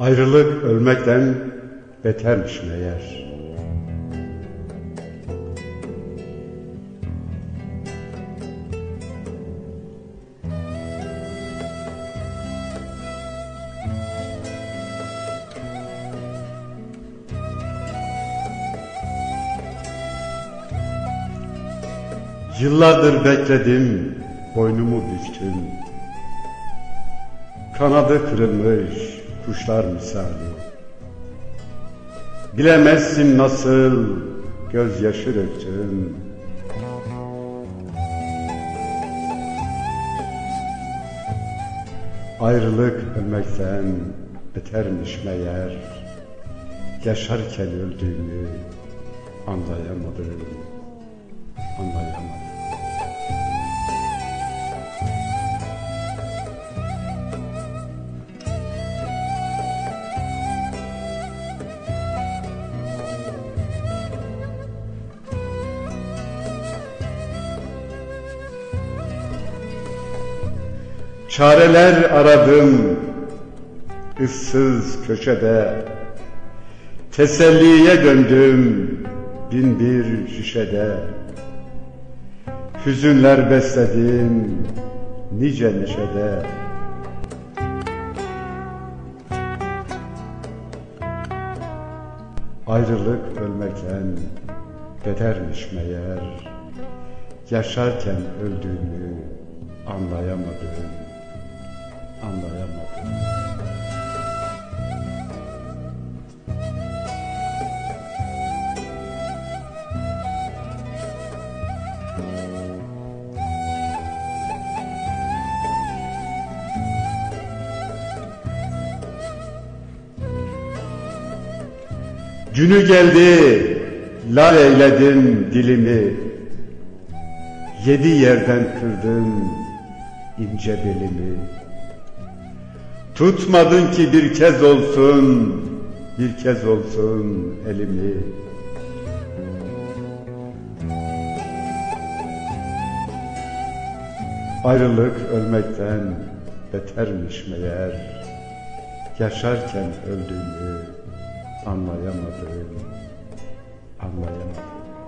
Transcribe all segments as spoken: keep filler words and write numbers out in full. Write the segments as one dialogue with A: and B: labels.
A: Ayrılık ölmekten betermiş meğer. Yıllardır bekledim, boynumu büktüm. Kanadı kırılmış kuşlar misali. Bilemezsin nasıl gözyaşı döktüm. Ayrılık ölmekten betermiş meğer. Yaşarken öldüğümü anlayamadım, anlayamadım. Çareler aradım ıssız köşede, teselliye döndüm bin bir şişede. Hüzünler besledim nice neşede. Ayrılık ölmekten betermiş meğer. Yaşarken öldüğümü anlayamadım, anlayamadım. Günü geldi, lal eyledim dilimi. Yedi yerden kırdım ince belimi. Tutmadın ki bir kez olsun, bir kez olsun elimi. Ayrılık ölmekten betermiş meğer. Yaşarken öldüğümü anlayamadım, anlayamadım.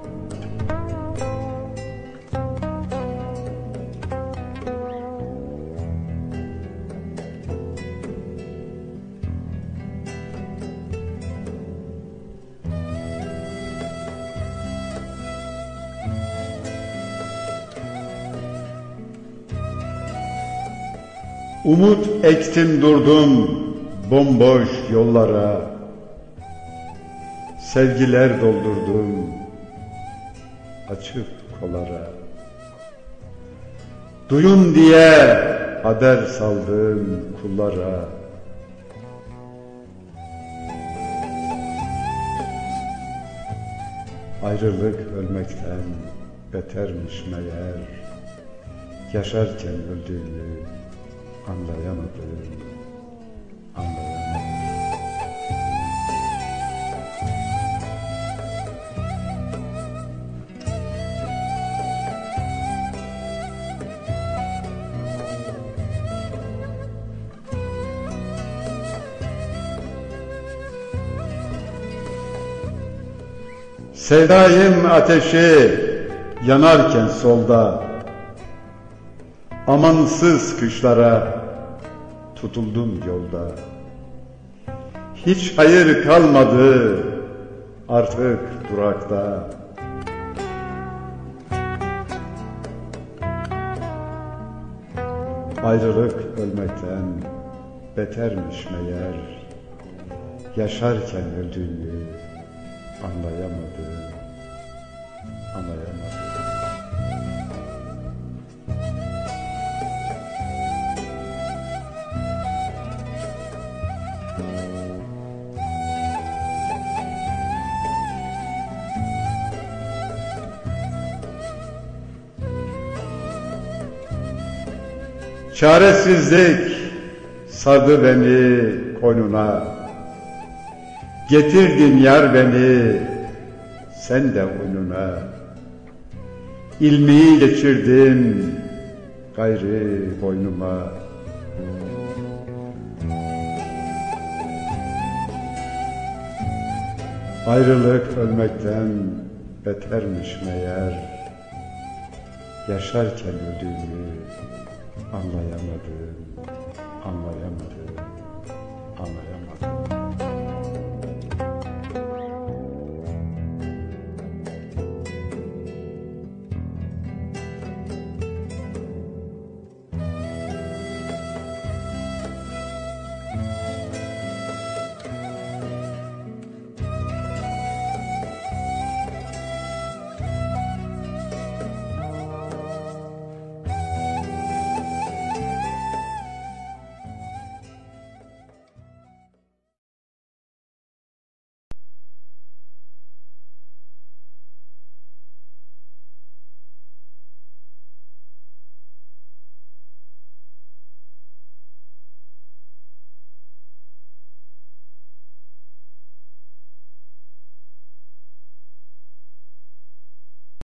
A: Umut ektim durdum bomboş yollara, sevgiler doldurdum açık kollara. Duyun diye haber saldım kullara. Ayrılık ölmekten betermiş meğer. Yaşarken öldüğümü anlayamadım, anlayamadım. Sevdayım ateşi yanarken solda, amansız kışlara tutuldum yolda. Hiç hayır kalmadı artık durakta. Ayrılık ölmekten betermiş meğer. Yaşarken öldüğümü anlayamadım, anlayamadım. Çaresizlik sardı beni koynuna. Getirdin yar beni sen de oyununa. İlmiyi geçirdim gayrı boynuma. Ayrılık ölmekten betermiş meğer. Yaşarken öldüğümü anlayamadım, anlayamadım.